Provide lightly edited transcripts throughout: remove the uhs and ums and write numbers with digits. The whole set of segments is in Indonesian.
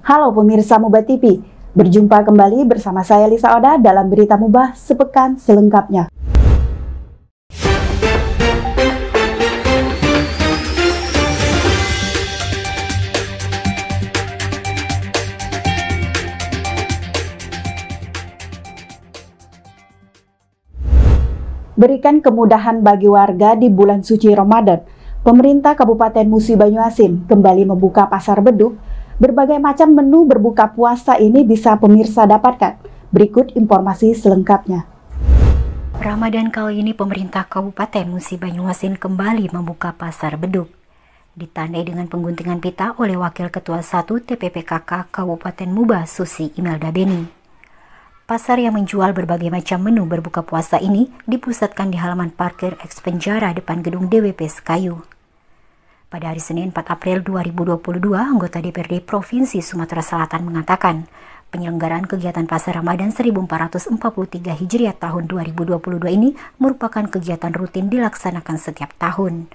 Halo pemirsa Mubah TV, berjumpa kembali bersama saya Lisa Oda dalam Berita Mubah sepekan selengkapnya. Berikan kemudahan bagi warga di bulan suci Ramadan. Pemerintah Kabupaten Musi Banyuasin kembali membuka pasar beduk. Berbagai macam menu berbuka puasa ini bisa pemirsa dapatkan. Berikut informasi selengkapnya. Ramadan kali ini pemerintah Kabupaten Musi Banyuasin kembali membuka pasar beduk. Ditandai dengan pengguntingan pita oleh Wakil Ketua 1 TPPKK Kabupaten Mubah Susi Imelda Beni. Pasar yang menjual berbagai macam menu berbuka puasa ini dipusatkan di halaman parkir eks Penjara depan gedung DWP Sekayu. Pada hari Senin 4 April 2022, anggota DPRD Provinsi Sumatera Selatan mengatakan penyelenggaraan kegiatan Pasar Ramadan 1443 Hijriah tahun 2022 ini merupakan kegiatan rutin dilaksanakan setiap tahun.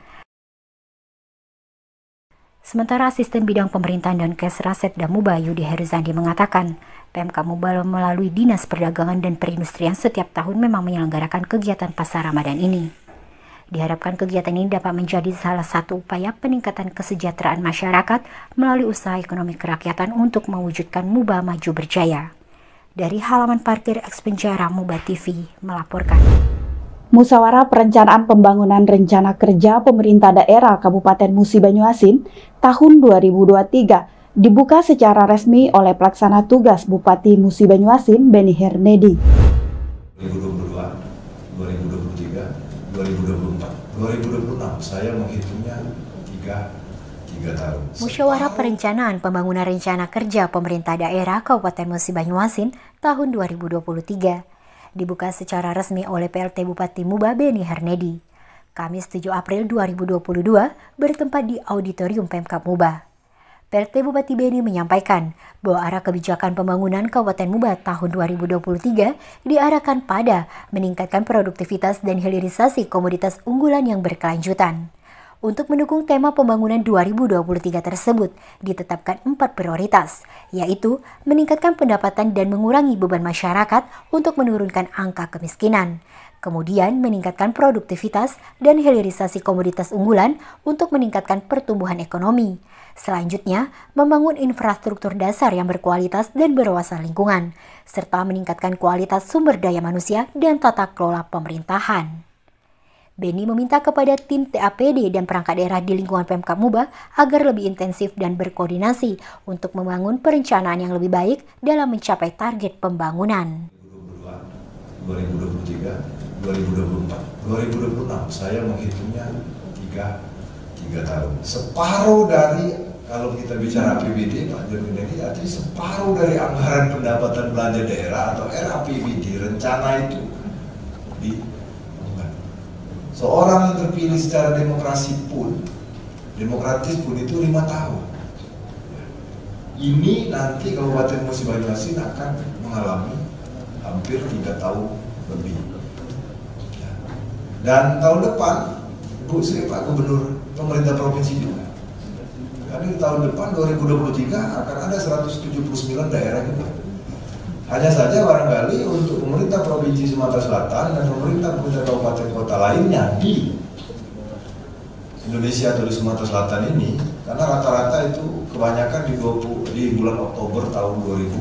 Sementara Asisten Bidang Pemerintahan dan Kesra Setda Mubah Yudi Herizandi mengatakan, PMK Mubah melalui Dinas Perdagangan dan Perindustrian setiap tahun memang menyelenggarakan kegiatan Pasar Ramadan ini. Diharapkan kegiatan ini dapat menjadi salah satu upaya peningkatan kesejahteraan masyarakat melalui usaha ekonomi kerakyatan untuk mewujudkan Mubah maju berjaya. Dari halaman parkir eks Penjara, Mubah TV melaporkan. Musyawarah Perencanaan Pembangunan Rencana Kerja Pemerintah Daerah Kabupaten Musi Banyuasin tahun 2023 dibuka secara resmi oleh Pelaksana Tugas Bupati Musi Banyuasin Beni Hernedi. 2022, 2023, 2024, 2026 saya menghitungnya 3 tahun. Musyawarah Perencanaan Pembangunan Rencana Kerja Pemerintah Daerah Kabupaten Musi Banyuasin tahun 2023 dibuka secara resmi oleh PLT Bupati Mubah Beni Hernedi. Kamis 7 April 2022 bertempat di Auditorium Pemkab Mubah. PLT Bupati Beni menyampaikan bahwa arah kebijakan pembangunan Kabupaten Mubah tahun 2023 diarahkan pada meningkatkan produktivitas dan hilirisasi komoditas unggulan yang berkelanjutan. Untuk mendukung tema pembangunan 2023 tersebut, ditetapkan 4 prioritas, yaitu meningkatkan pendapatan dan mengurangi beban masyarakat untuk menurunkan angka kemiskinan. Kemudian meningkatkan produktivitas dan hilirisasi komoditas unggulan untuk meningkatkan pertumbuhan ekonomi. Selanjutnya, membangun infrastruktur dasar yang berkualitas dan berwawasan lingkungan, serta meningkatkan kualitas sumber daya manusia dan tata kelola pemerintahan. Beni meminta kepada tim TAPD dan perangkat daerah di lingkungan Pemkab Mubah agar lebih intensif dan berkoordinasi untuk membangun perencanaan yang lebih baik dalam mencapai target pembangunan. 2023, 2024, 2026 saya menghitungnya 3 tahun. Separuh dari, kalau kita bicara APBD, Pak Jurgen, artinya separuh dari anggaran pendapatan belanja daerah atau RAPBD rencana itu seorang yang terpilih secara demokratis pun itu 5 tahun. Ini nanti Kabupaten Musi Banyuasin akan mengalami hampir 3 tahun lebih. Dan tahun depan, Bu Sri Pak Gubernur pemerintah provinsi juga. Karena di tahun depan 2023 akan ada 179 daerah juga. Hanya saja barangkali untuk pemerintah Provinsi Sumatera Selatan dan pemerintah kabupaten kota lainnya di Indonesia atau di Sumatera Selatan ini, karena rata-rata itu kebanyakan di bulan Oktober tahun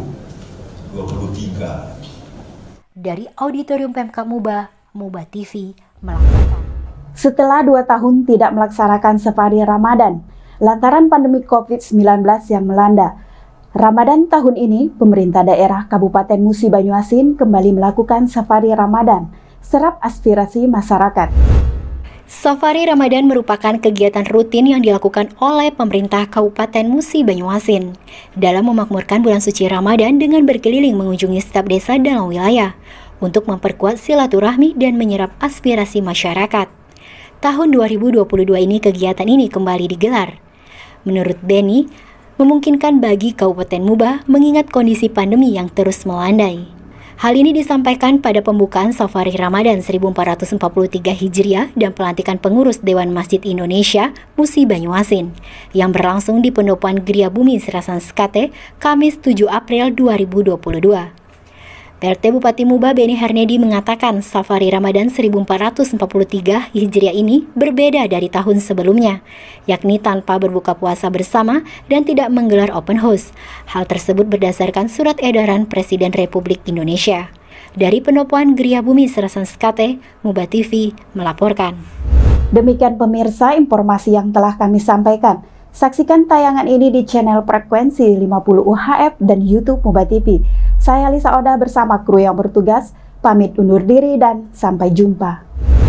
2023. Dari Auditorium Pemkab Mubah, Mubah TV melaporkan. Setelah 2 tahun tidak melaksanakan safari Ramadan, lantaran pandemi COVID-19 yang melanda, Ramadan tahun ini, pemerintah daerah Kabupaten Musi Banyuasin kembali melakukan safari Ramadan, serap aspirasi masyarakat. Safari Ramadan merupakan kegiatan rutin yang dilakukan oleh pemerintah Kabupaten Musi Banyuasin dalam memakmurkan bulan suci Ramadan dengan berkeliling mengunjungi setiap desa dalam wilayah untuk memperkuat silaturahmi dan menyerap aspirasi masyarakat. Tahun 2022 ini kegiatan ini kembali digelar. Menurut Beni, memungkinkan bagi Kabupaten Mubah mengingat kondisi pandemi yang terus melandai. Hal ini disampaikan pada pembukaan Safari Ramadan 1443 Hijriah dan pelantikan pengurus Dewan Masjid Indonesia Musi Banyuasin yang berlangsung di Pendopoan Gria Bumi Serasan Sekate, Kamis 7 April 2022. PLT Bupati Muba Beni Hernedi mengatakan Safari Ramadan 1443 Hijriah ini berbeda dari tahun sebelumnya, yakni tanpa berbuka puasa bersama dan tidak menggelar open house. Hal tersebut berdasarkan surat edaran Presiden Republik Indonesia. Dari Pendopoan Gria Bumi Serasan Sekate, Muba TV melaporkan. Demikian pemirsa informasi yang telah kami sampaikan. Saksikan tayangan ini di channel frekuensi 50 UHF dan YouTube Muba TV. Saya Lisa Oda bersama kru yang bertugas, pamit undur diri dan sampai jumpa.